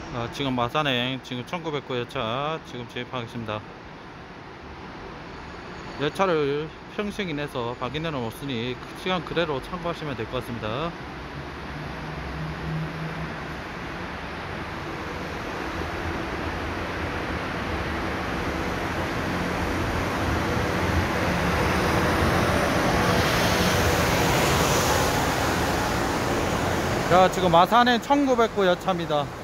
지금 마산행 지금 1909 열차 지금 진입하겠습니다. 열차를 평생이 내서 확인해 놓았으니 시간 그대로 참고하시면 될 것 같습니다. 자, 지금 마산행 1909 열차입니다.